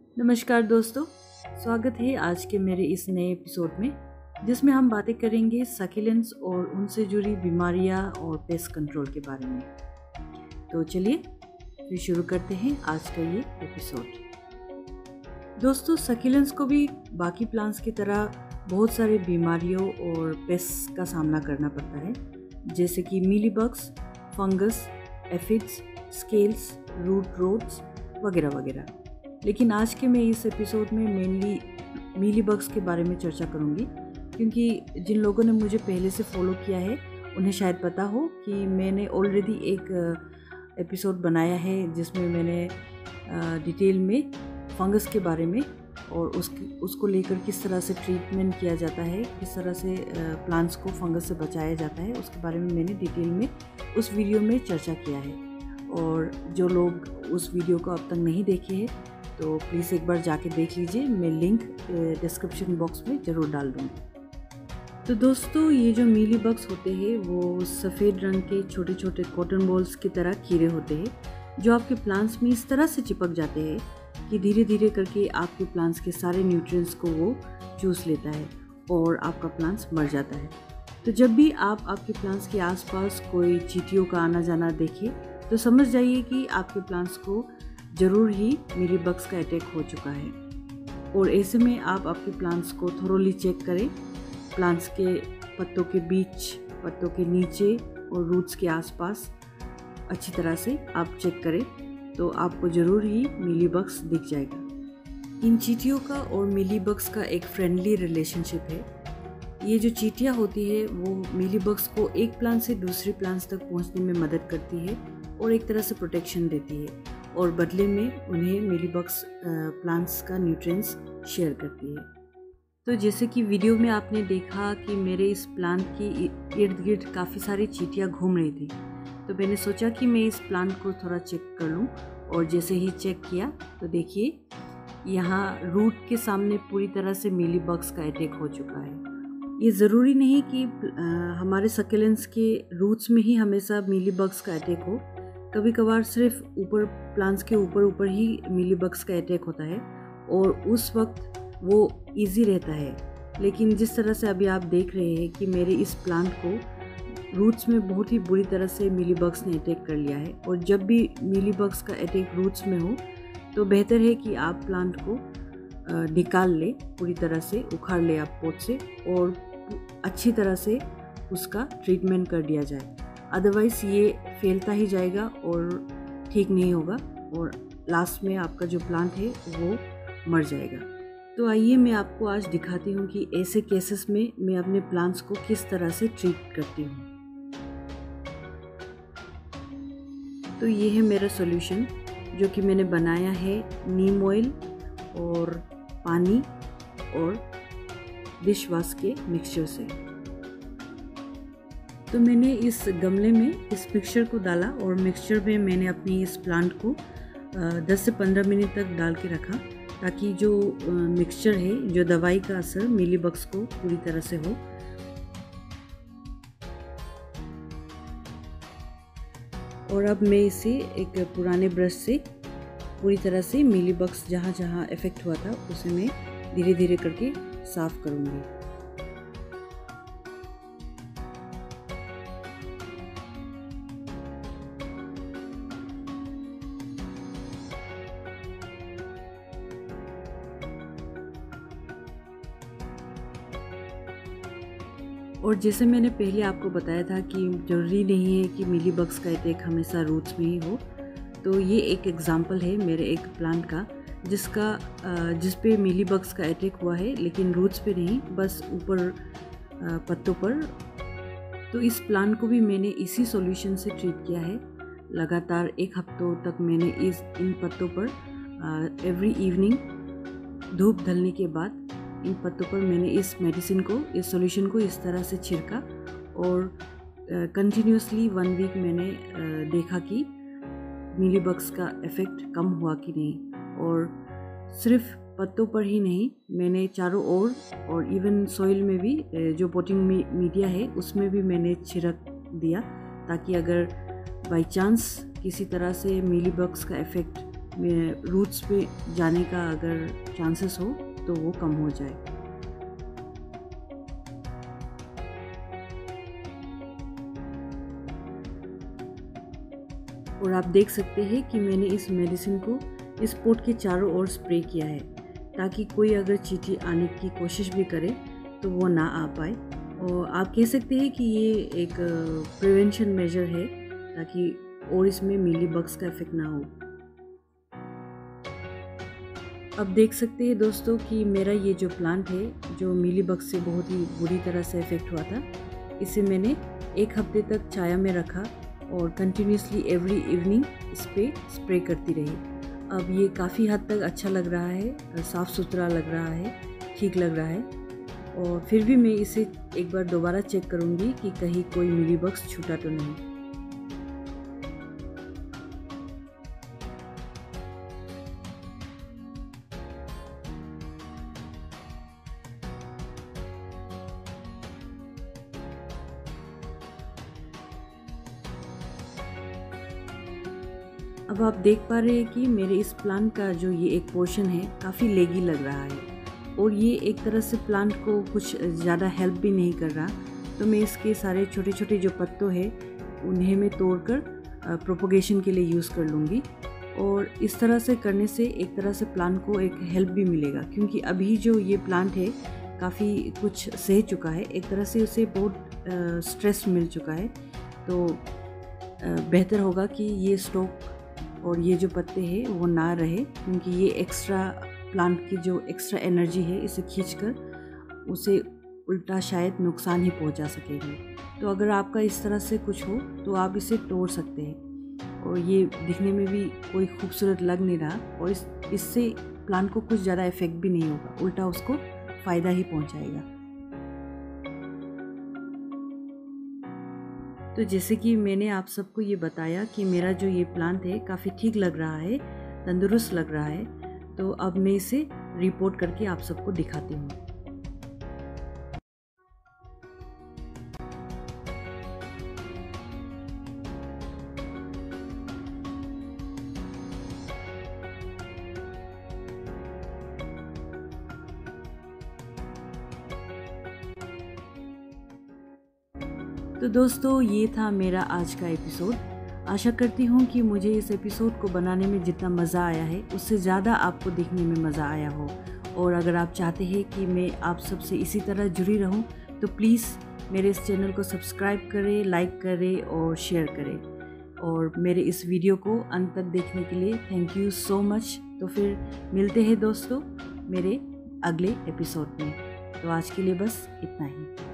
नमस्कार दोस्तों, स्वागत है आज के मेरे इस नए एपिसोड में जिसमें हम बातें करेंगे सकिलेंट्स और उनसे जुड़ी बीमारियां और पेस्ट कंट्रोल के बारे में। तो चलिए फिर शुरू करते हैं आज का ये एपिसोड। दोस्तों, सकिलेंट्स को भी बाकी प्लांट्स की तरह बहुत सारे बीमारियों और पेस्ट का सामना करना पड़ता है, जैसे कि mealybugs, fungus, aphids, scales, root rots वगैरह वगैरह। लेकिन आज के मैं इस एपिसोड में मेनली मीलीबग्स के बारे में चर्चा करूंगी, क्योंकि जिन लोगों ने मुझे पहले से फॉलो किया है उन्हें शायद पता हो कि मैंने ऑलरेडी एक एपिसोड बनाया है जिसमें मैंने डिटेल में फंगस के बारे में और उसको लेकर किस तरह से ट्रीटमेंट किया जाता है, किस तरह से प्लांट्स को फंगस से बचाया जाता है, उसके बारे में मैंने डिटेल में उस वीडियो में चर्चा किया है। और जो लोग उस वीडियो को अब तक नहीं देखे हैं तो प्लीज़ एक बार जाके देख लीजिए, मैं लिंक डिस्क्रिप्शन बॉक्स में ज़रूर डाल दूँगी। तो दोस्तों, ये जो मीलीबग्स होते हैं वो सफ़ेद रंग के छोटे छोटे कॉटन बॉल्स की तरह कीड़े होते हैं जो आपके प्लांट्स में इस तरह से चिपक जाते हैं कि धीरे धीरे करके आपके प्लांट्स के सारे न्यूट्रिएंट्स को वो चूस लेता है और आपका प्लांट्स मर जाता है। तो जब भी आप आपके प्लांट्स के आसपास कोई चींटियों का आना जाना देखें तो समझ जाइए कि आपके प्लांट्स को ज़रूर ही मीलीबग्स का अटैक हो चुका है। और ऐसे में आप आपके प्लांट्स को थोरोली चेक करें। प्लांट्स के पत्तों के बीच, पत्तों के नीचे और रूट्स के आसपास अच्छी तरह से आप चेक करें तो आपको ज़रूर ही मीलीबग्स दिख जाएगा। इन चींटियों का और मीलीबग्स का एक फ्रेंडली रिलेशनशिप है। ये जो चींटियाँ होती है वो मीलीबग्स को एक प्लांट से दूसरे प्लांट्स तक पहुंचने में मदद करती है और एक तरह से प्रोटेक्शन देती है, और बदले में उन्हें मीलीबग्स प्लांट्स का न्यूट्रिएंट्स शेयर करती है। तो जैसे कि वीडियो में आपने देखा कि मेरे इस प्लांट की इर्द गिर्द काफ़ी सारी चींटियाँ घूम रही थी, तो मैंने सोचा कि मैं इस प्लांट को थोड़ा चेक कर लूँ। और जैसे ही चेक किया तो देखिए यहाँ रूट के सामने पूरी तरह से मीलीबग्स का अटैक हो चुका है। ये ज़रूरी नहीं कि हमारे सकेलेंट्स के रूट्स में ही हमेशा मीलीबग्स का अटैक हो। कभी कभार सिर्फ ऊपर प्लांट्स के ऊपर ही मीलीबग्स का अटैक होता है और उस वक्त वो इजी रहता है। लेकिन जिस तरह से अभी आप देख रहे हैं कि मेरे इस प्लांट को रूट्स में बहुत ही बुरी तरह से मीलीबग्स ने अटैक कर लिया है, और जब भी मीलीबग्स का अटैक रूट्स में हो तो बेहतर है कि आप प्लांट को निकाल ले, पूरी तरह से उखाड़ ले आप पोट से, और अच्छी तरह से उसका ट्रीटमेंट कर दिया जाए। अदरवाइज़ ये फैलता ही जाएगा और ठीक नहीं होगा और लास्ट में आपका जो प्लांट है वो मर जाएगा। तो आइए मैं आपको आज दिखाती हूँ कि ऐसे केसेस में मैं अपने प्लांट्स को किस तरह से ट्रीट करती हूँ। तो ये है मेरा सॉल्यूशन जो कि मैंने बनाया है नीम ऑयल और पानी और डिश वॉश के मिक्सचर से। तो मैंने इस गमले में इस मिक्सचर को डाला और मिक्सचर में मैंने अपनी इस प्लांट को 10 से 15 मिनट तक डाल के रखा, ताकि जो मिक्सचर है, जो दवाई का असर मीलीबग्स को पूरी तरह से हो। और अब मैं इसे एक पुराने ब्रश से पूरी तरह से मीलीबग्स जहाँ जहाँ इफेक्ट हुआ था उसे मैं धीरे धीरे करके साफ करूँगी। और जैसे मैंने पहले आपको बताया था कि ज़रूरी नहीं है कि मीलीबग्स का अटैक हमेशा रूट्स में ही हो। तो ये एक एग्जांपल है मेरे एक प्लांट का जिस पे मीलीबग्स का अटैक हुआ है, लेकिन रूट्स पे नहीं, बस ऊपर पत्तों पर। तो इस प्लांट को भी मैंने इसी सॉल्यूशन से ट्रीट किया है। लगातार 1 हफ्तों तक मैंने इन पत्तों पर एवरी इवनिंग धूप ढलने के बाद इन पत्तों पर मैंने इस मेडिसिन को, इस सॉल्यूशन को इस तरह से छिड़का, और कंटिन्यूसली 1 वीक मैंने देखा कि मीलीबग्स का इफ़ेक्ट कम हुआ कि नहीं। और सिर्फ पत्तों पर ही नहीं, मैंने चारों ओर और इवन सॉइल में भी, जो पोटिंग मीडिया है उसमें भी मैंने छिड़क दिया, ताकि अगर बाई चांस किसी तरह से मीलीबग्स का इफ़ेक्ट रूट्स पे जाने का अगर चांसेस हो तो वो कम हो जाए। और आप देख सकते हैं कि मैंने इस मेडिसिन को इस पोट के चारों ओर स्प्रे किया है, ताकि कोई अगर चींटी आने की कोशिश भी करे तो वो ना आ पाए। और आप कह सकते हैं कि ये एक प्रिवेंशन मेजर है, ताकि और इसमें मीली बग्स का इफेक्ट ना हो। अब देख सकते हैं दोस्तों कि मेरा ये जो प्लांट है जो मीली बग्स से बहुत ही बुरी तरह से इफेक्ट हुआ था, इसे मैंने 1 हफ्ते तक छाया में रखा और कंटिन्यूसली एवरी इवनिंग इस पर स्प्रे करती रही। अब ये काफ़ी हद तक अच्छा लग रहा है, साफ़ सुथरा लग रहा है, ठीक लग रहा है। और फिर भी मैं इसे एक बार दोबारा चेक करूँगी कि कहीं कोई मीली बग्स छूटा तो नहीं। अब आप देख पा रहे हैं कि मेरे इस प्लांट का जो ये एक पोर्शन है काफ़ी लेगी लग रहा है, और ये एक तरह से प्लांट को कुछ ज़्यादा हेल्प भी नहीं कर रहा। तो मैं इसके सारे छोटे छोटे जो पत्तों हैं उन्हें मैं तोड़कर प्रोपोगेशन के लिए यूज़ कर लूँगी। और इस तरह से करने से एक तरह से प्लांट को एक हेल्प भी मिलेगा, क्योंकि अभी जो ये प्लांट है काफ़ी कुछ सह चुका है, एक तरह से उसे बहुत स्ट्रेस मिल चुका है। तो बेहतर होगा कि ये स्टॉक और ये जो पत्ते हैं वो ना रहे, क्योंकि ये एक्स्ट्रा प्लांट की जो एक्स्ट्रा एनर्जी है इसे खींचकर उसे उल्टा शायद नुकसान ही पहुंचा सकेगी। तो अगर आपका इस तरह से कुछ हो तो आप इसे तोड़ सकते हैं, और ये दिखने में भी कोई खूबसूरत लग नहीं रहा, और इससे प्लांट को कुछ ज़्यादा इफेक्ट भी नहीं होगा, उल्टा उसको फ़ायदा ही पहुंचाएगा। तो जैसे कि मैंने आप सबको ये बताया कि मेरा जो ये प्लांट है काफ़ी ठीक लग रहा है, तंदुरुस्त लग रहा है, तो अब मैं इसे रिपोर्ट करके आप सबको दिखाती हूँ। तो दोस्तों ये था मेरा आज का एपिसोड। आशा करती हूँ कि मुझे इस एपिसोड को बनाने में जितना मज़ा आया है उससे ज़्यादा आपको देखने में मज़ा आया हो। और अगर आप चाहते हैं कि मैं आप सबसे इसी तरह जुड़ी रहूँ तो प्लीज़ मेरे इस चैनल को सब्सक्राइब करें, लाइक करें और शेयर करें। और मेरे इस वीडियो को अंत तक देखने के लिए थैंक यू सो मच। तो फिर मिलते हैं दोस्तों मेरे अगले एपिसोड में। तो आज के लिए बस इतना ही।